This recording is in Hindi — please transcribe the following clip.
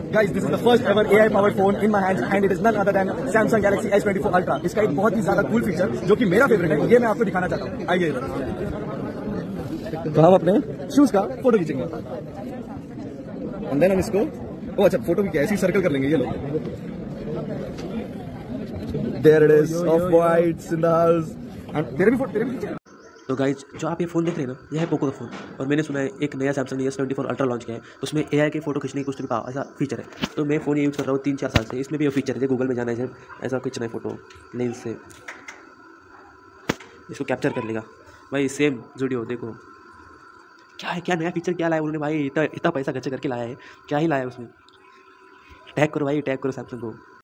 Guys, this is the first ever AI powered phone in my hands and it is none other than Samsung Galaxy S24 Ultra. इसका एक बहुत ही ज्यादा कूल फीचर जो कि मेरा फेवरेट है, ये मैं आपको दिखाना चाहता हूँ। आइए तो हम अपने शूज का फोटो खींचेंगे एंड देन हम इसको अच्छा फोटो भी क्या ऐसी सर्कल कर लेंगे। ये लो, there it is, off whites in the house and तेरे भी तो गाइज जो आप ये फ़ोन देख रहे हैं ना, यह है पोको का फ़ोन। और मैंने सुना है एक नया सैमसंग ने S24 अल्ट्रा लॉन्च किया है, उसमें AI के फ़ोटो खींचने की कुछ तो ऐसा फीचर है। तो मैं फ़ोन ये यूज़ कर रहा हूँ 3-4 साल से। इसमें भी ये फीचर है, गूगल में जाना है, ऐसा खींचना है फ़ोटो लेंस से, इसको कैप्चर कर लेगा भाई। सेम वीडियो देखो क्या है, क्या नया फीचर क्या लाया उन्होंने भाई। इतना पैसा खर्च करके लाया है, क्या ही लाया है उसमें। टैग करो भाई, टैग करो सैमसंग को।